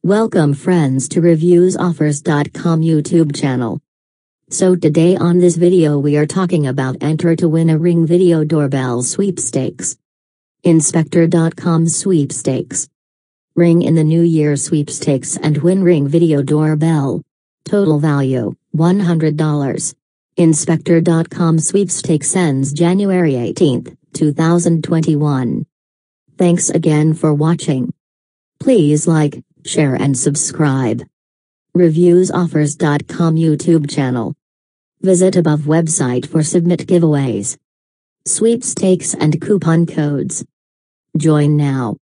Welcome friends to reviewsoffers.com YouTube channel. So today on this video we are talking about enter to win a Ring Video Doorbell Sweepstakes. Inspector.com Sweepstakes. Ring in the New Year Sweepstakes and win Ring Video Doorbell. Total value, $100. Inspector.com Sweepstakes ends January 18, 2021. Thanks again for watching. Please like, share and subscribe. Reviewsoffers.com YouTube channel. Visit above website for submit giveaways, sweepstakes and coupon codes. Join now.